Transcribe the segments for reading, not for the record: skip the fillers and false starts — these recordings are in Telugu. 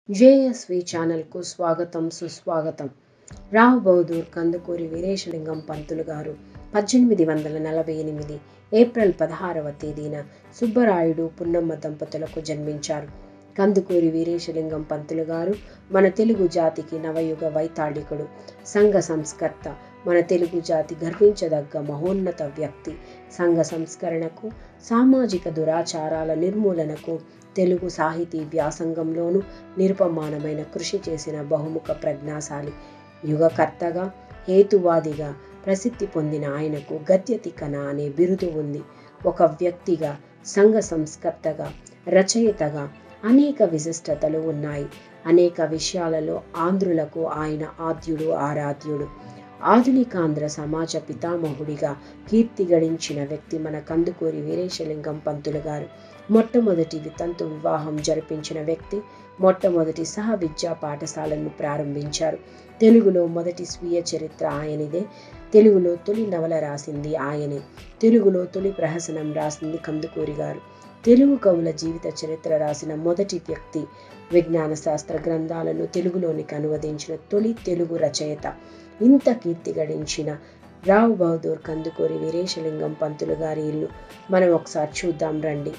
జేఎస్వి ఛానల్కు స్వాగతం సుస్వాగతం. రావు బహదూర్ కందుకూరి వీరేశలింగం పంతులు గారు 1848 ఏప్రిల్ 16వ తేదీన సుబ్బరాయుడు పున్నమ్మ దంపతులకు జన్మించారు. కందుకూరి వీరేశలింగం పంతులు గారు మన తెలుగు జాతికి నవయుగ వైతాళికుడు, సంఘ సంస్కర్త, మన తెలుగు జాతి గర్వించదగ్గ మహోన్నత వ్యక్తి. సంఘ సంస్కరణకు, సామాజిక దురాచారాల నిర్మూలనకు తెలుగు సాహితీ వ్యాసంగంలోనూ నిరుపమానమైన కృషి చేసిన బహుముఖ ప్రజ్ఞాశాలి. యుగకర్తగా, హేతువాదిగా ప్రసిద్ధి పొందిన ఆయనకు గద్య తిక్కన అనే బిరుదు ఉంది. ఒక వ్యక్తిగా, సంఘ సంస్కర్తగా, రచయితగా అనేక విశిష్టతలు ఉన్నాయి. అనేక విషయాలలో ఆంధ్రులకు ఆయన ఆద్యుడు, ఆరాధ్యుడు. ఆధునికాంధ్ర సమాజ పితామహుడిగా కీర్తి గడించిన వ్యక్తి మన కందుకూరి వీరేశలింగం పంతులు గారు. మొట్టమొదటి వితంతు వివాహం జరిపించిన వ్యక్తి. మొట్టమొదటి సహ విద్యా పాఠశాలను ప్రారంభించారు. తెలుగులో మొదటి స్వీయ చరిత్ర ఆయనదే. తెలుగులో తొలి నవల రాసింది ఆయనే. తెలుగులో తొలి ప్రహసనం రాసింది కందుకూరి గారు. తెలుగు కవుల జీవిత చరిత్ర రాసిన మొదటి వ్యక్తి. విజ్ఞాన శాస్త్ర గ్రంథాలను తెలుగులోనికి అనువదించిన తొలి తెలుగు రచయిత. ఇంత కీర్తి గడించిన రావు బహదూర్ కందుకూరి వీరేశలింగం పంతులు గారి ఇల్లు మనం ఒకసారి చూద్దాం రండి.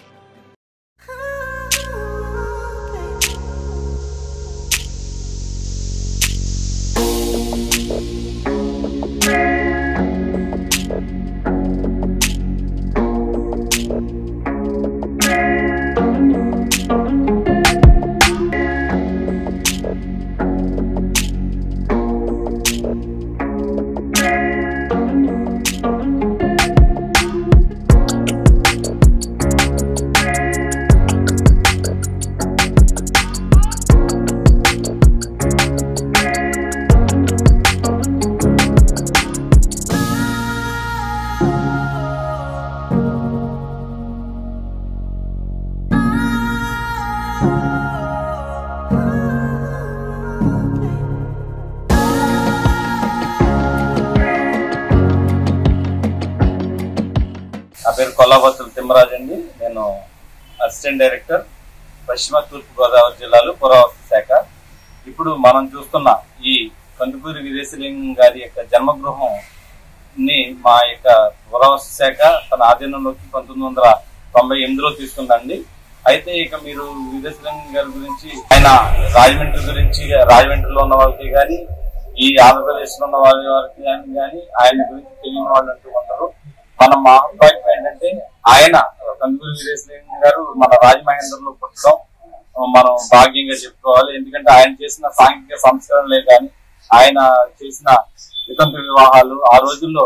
నా పేరు కొల్లాబత్తుల తిమ్మరాజు అండి. నేను అసిస్టెంట్ డైరెక్టర్, పశ్చిమ తూర్పు గోదావరి జిల్లాలో పురావస్తు శాఖ. ఇప్పుడు మనం చూస్తున్న ఈ కందుకూరి వీరేశలింగం గారి యొక్క జన్మగృహం ని మా యొక్క పురావస్తు శాఖ తన ఆధీనంలోకి 1998లో తీసుకుందండి. అయితే ఇక మీరు వీరేశలింగం గారి గురించి, ఆయన రాజమండ్రి గురించి, రాజమండ్రిలో ఉన్న వాళ్ళకి కానీ, ఈ ఆంధ్రప్రదేశ్ లో ఉన్న వారికి కానీ ఆయన గురించి తెలియని వాళ్ళు అంటూ ఉంటారు. మా అభిప్రాయం ఏంటంటే, ఆయన కందుకూరి వీరేశలింగం గారు మన రాజమహేంద్రంలో పుట్టడం మనం భాగ్యంగా చెప్పుకోవాలి. ఎందుకంటే ఆయన చేసిన సాంఘిక సంస్కరణలే కానీ, ఆయన చేసిన వితంతు వివాహాలు, ఆ రోజుల్లో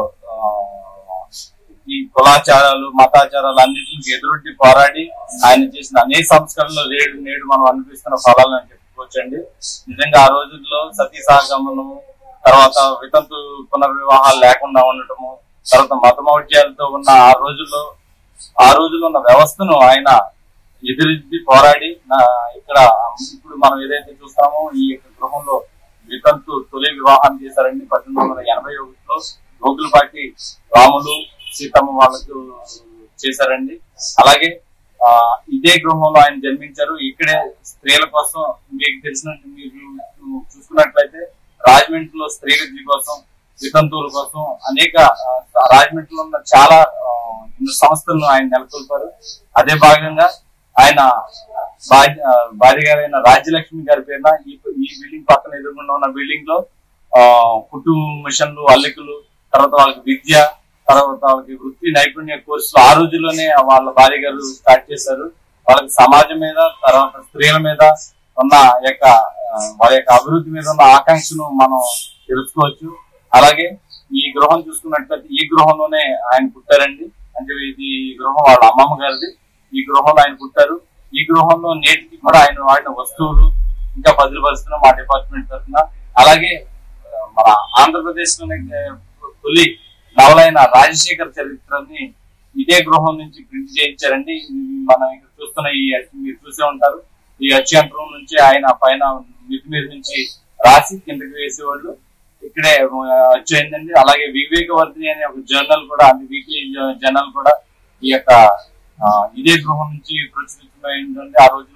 ఈ కులాచారాలు, మతాచారాలు అన్నింటికి ఎదురొడ్డి పోరాడి ఆయన చేసిన అనేక సంస్కరణలు నేడు మనం అనిపిస్తున్న ఫలాలను చెప్పుకోవచ్చండి. నిజంగా ఆ రోజుల్లో సతీ సహగమనం, తర్వాత వితంతు పునర్వివాహాలు లేకుండా ఉండటము, తర్వాత మతమౌఢ్యాలతో ఉన్న ఆ రోజుల్లో ఉన్న వ్యవస్థను ఆయన ఎదురెద్ది పోరాడి ఇక్కడ ఇప్పుడు మనం ఏదైతే చూస్తామో ఈ యొక్క గృహంలో వితంతు తొలి వివాహం చేశారండి. 1881లో గోకులపాటి రాములు సీతమ్మ వాళ్ళకు చేశారండి. అలాగే ఇదే గృహంలో ఆయన జన్మించారు. ఇక్కడే స్త్రీల కోసం, మీకు తెలిసినట్టు మీరు చూసుకున్నట్లయితే రాజమండ్రిలో స్త్రీ విద్య కోసం, వితంతువుల కోసం అనేక రాజమండ్రిలో ఉన్న చాలా సంస్థలను ఆయన నెలకొల్పారు. అదే భాగంగా ఆయన భార్య గారైన రాజ్యలక్ష్మి గారి పేరున ఈ బిల్డింగ్ పక్కన ఎదురుగుండా ఉన్న బిల్డింగ్ లో కుటుంబ మిషన్లు, అల్లికలు, తర్వాత వాళ్ళకి విద్య, తర్వాత వాళ్ళకి వృత్తి నైపుణ్య కోర్సులు ఆ రోజుల్లోనే వాళ్ళ భార్య గారు స్టార్ట్ చేశారు. వాళ్ళకి సమాజం మీద, తర్వాత స్త్రీల మీద ఉన్న వాళ్ళ యొక్క అభివృద్ధి మీద ఉన్న ఆకాంక్షను మనం తెలుసుకోవచ్చు. అలాగే ఈ గృహం చూసుకున్నట్లయితే ఈ గృహంలోనే ఆయన పుట్టారండి. అంటే ఇది గృహం వాళ్ళ అమ్మమ్మ గారిది. ఈ గృహంలో ఆయన పుట్టారు. ఈ గృహంలో నేటికి కూడా ఆయన వాడిన వస్తువులు ఇంకా భద్రపరుస్తున్న మా డిపార్ట్మెంట్ తరఫున. అలాగే మన ఆంధ్రప్రదేశ్ లోనే తొలి నవలైన రాజశేఖర్ చరిత్రని ఇదే గృహం నుంచి ప్రింట్ చేయించారండి. మనం ఇక్కడ చూస్తున్న మీరు చూసే ఉంటారు. ఈ అత్యంతరం నుంచి ఆయన పైన మితి మీద నుంచి రాసి కిందకి వేసేవాళ్ళు. ఇక్కడే వచ్చేయండి. అలాగే వివేకవర్ధిని అనే ఒక జర్నల్ కూడా, వీక్లీ జర్నల్ కూడా ఈ యొక్క ఇదే గృహం నుంచి ప్రచురితమైందండి. ఆ రోజుల్లో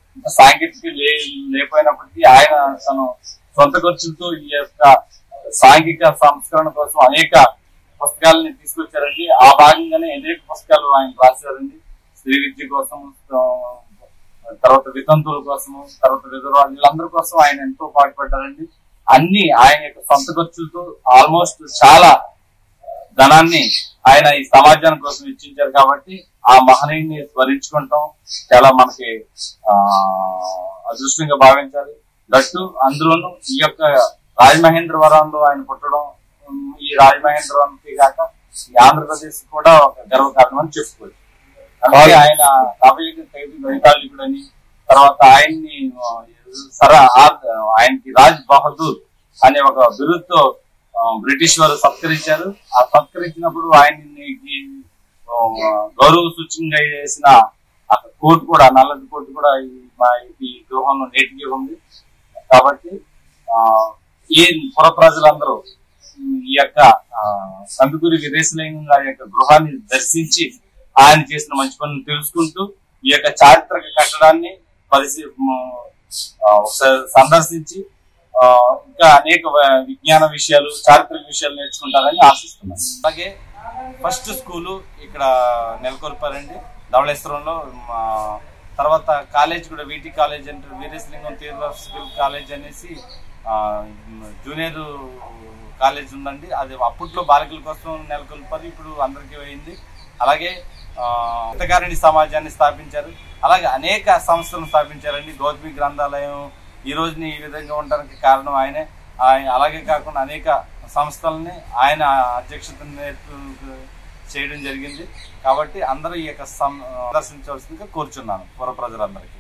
సాంకేతిక లేకపోయినప్పటికీ ఆయన తను సొంత ఖర్చులతో ఈ యొక్క సాంఘిక సంస్కరణ కోసం అనేక పుస్తకాలని తీసుకొచ్చారండి. ఆ భాగంగానే అనేక పుస్తకాలు ఆయన రాశారండి. స్త్రీ విద్య కోసం, తర్వాత వితంతువుల కోసము, తర్వాత విధవరాలు, వీళ్ళందరి కోసం ఆయన ఎంతో పాటుపడ్డారండి. అన్ని ఆయన యొక్క సొంత ఖర్చులతో ఆల్మోస్ట్ చాలా ధనాన్ని ఆయన ఈ సమాజం కోసం వెచ్చించారు. కాబట్టి ఆ మహనీయుని స్మరించుకుంటాం చాలా మనకి అదృష్టంగా భావించాలి. దట్టు అందులోనూ ఈ యొక్క రాజమహేంద్రవరంలో ఆయన పుట్టడం, ఈ రాజమహేంద్రవరంకి కాక ఈ ఆంధ్రప్రదేశ్ కూడా ఒక గర్వకారణం అని చెప్పుకోవచ్చు. అలాగే ఆయన వైతాళికుడు అని, తర్వాత ఆయనకి రాజ్ బహదూర్ అనే ఒక బిరుదుతో బ్రిటిష్ వారు సత్కరించారు. ఆ సత్కరించినప్పుడు ఆయనకి గౌరవ సూచనగా చేసిన కోర్టు కూడా, నల్లది కోర్టు కూడా ఈ గృహంలో నేటికి ఉంది. కాబట్టి ఈ పుర ప్రజలందరూ ఈ యొక్క కందుకూరి వీరేశలింగం గారి యొక్క గృహాన్ని దర్శించి ఆయన చేసిన మంచి పనులు తెలుసుకుంటూ ఈ యొక్క చారిత్రక కట్టడాన్ని సందర్శించి ఇంకా అనేక విజ్ఞాన విషయాలు, చారిత్రక విషయాలు నేర్చుకుంటారని ఆశిస్తున్నాను. అలాగే ఫస్ట్ స్కూలు ఇక్కడ నెలకొల్పారండి ధవళేశ్వరంలో. తర్వాత కాలేజ్ కూడా వీటి కాలేజ్ అంటే వీరేశలింగం థియోలాజికల్ కాలేజ్ అనేసి జూనియర్ కాలేజ్ ఉందండి. అది అప్పట్లో బాలికల కోసం నెలకొల్పారు, ఇప్పుడు అందరికీ అయింది. అలాగే హితకారిణి సమాజాన్ని స్థాపించారు. అలాగే అనేక సంస్థలను స్థాపించారండి. గౌతమి గ్రంథాలయం ఈ రోజుని ఈ విధంగా ఉండడానికి కారణం ఆయనే. అలాగే కాకుండా అనేక సంస్థలని ఆయన అధ్యక్షతను చేయడం జరిగింది. కాబట్టి అందరూ ఈ యొక్క సందర్శించవలసిందిగా కోరుచున్నాను పుర ప్రజలందరికీ.